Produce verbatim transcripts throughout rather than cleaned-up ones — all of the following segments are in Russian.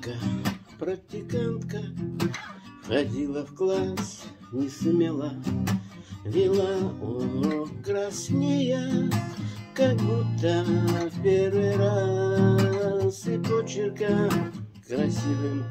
Девочка, практикантка, ходила в класс, не смела, вела урок краснея, как будто в первый раз, и почерком красивым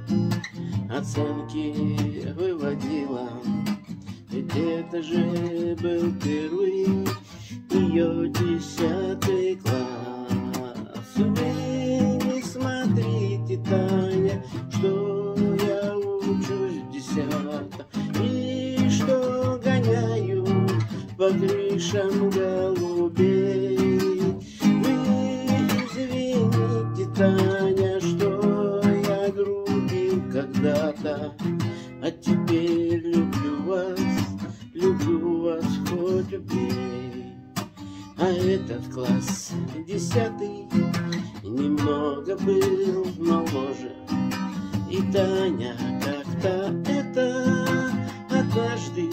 оценки выводила. Ведь это же был первый ее десятый класс. Вы не смотрите, Таня, что я учусь в десятом, и что гоняю по крышам голубей. Вы извините, Таня, что я грубил когда-то, а теперь люблю вас, люблю вас хоть убей. А этот класс десятый немного был моложе, и Таня как-то это однажды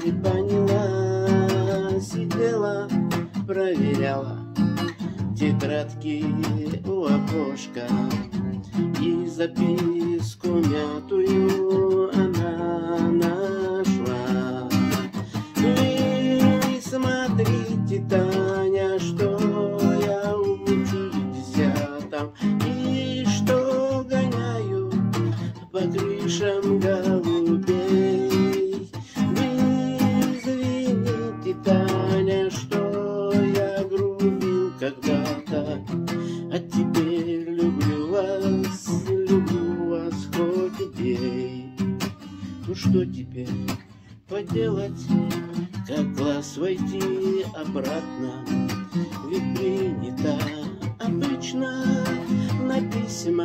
поняла. Сидела, проверяла тетрадки у окошка, и записку мятую она нашла. Вы смотрите, Таня, что я учусь в десятом, и что гоняю по крышам голубей. Вы извините, Таня, что я грубил когда-то, а теперь люблю вас, люблю вас хоть убей. Ну что теперь поделать, как в класс войти обратно? Ведь принято обычно на письма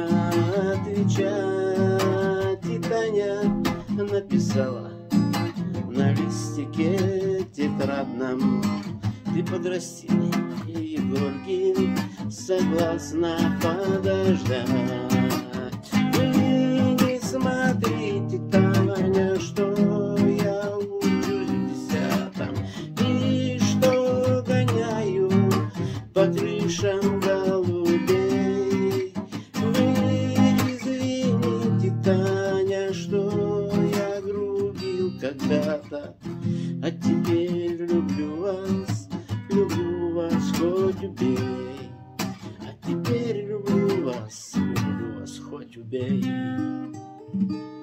отвечать. И Таня написала на листике тетрадном: ты подрасти, Егоргин, согласна подождать. Вы не смотрите, Таня, что я учусь в десятом, и что гоняю по крышам голубей. Вы извините, Таня, что я грубил когда-то, а теперь люблю вас, люблю вас хоть убей. А теперь люблю вас, люблю вас хоть убей.